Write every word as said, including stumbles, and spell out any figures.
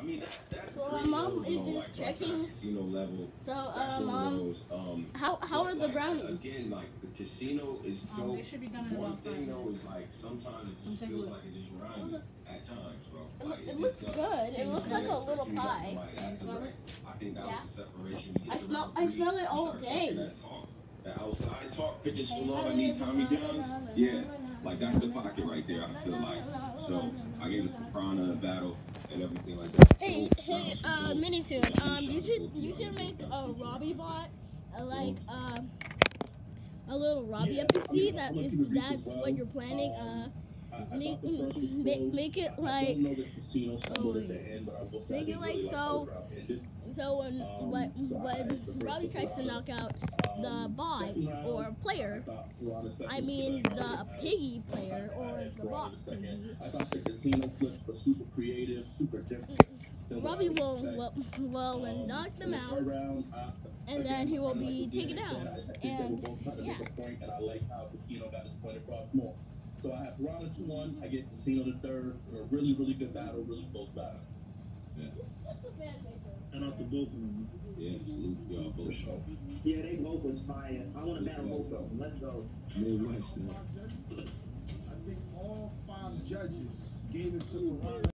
mean, that, that's so great, my mom though, is like, just like, checking. like casino level. So um, um, um how how but, are the like, brownies? Again, like the casino is dope. Um, they should be done in One about thing five though minutes. is like sometimes it just feels like it just reminds me at times, bro. It, Like, it, it looks just, good. It looks like a little especially pie. like after, like, I think that Yeah. was the separation. You I get smell around I three, smell it you all start day. sucking that talk. That outside talk pitching so long, I need Tommy John's. Yeah, like that's the pocket right there. I feel like so. I gave the Piranha a battle and everything like that. Hey, hey, uh, Minitune, um, you should you should make a Robbie bot, uh, like um, a little Robbie N P C. That is that's what you're planning. Uh, make make make it like oh, make it like so. So when when when Robbie tries to knock out the bot or player, I mean the piggy player or the bot piggy, Robbie will will, will knock them out, and then he will be taken down. And yeah. So I have Piranha two one, I get Casino the third, a really, really good battle, really close battle. Yeah. That's the fan paper. And after both of them. Yeah, salute y'all both. Yeah, they both was fire. I want to battle both of them. Let's go. Midwest, man. I think all five judges gave it to Piranha.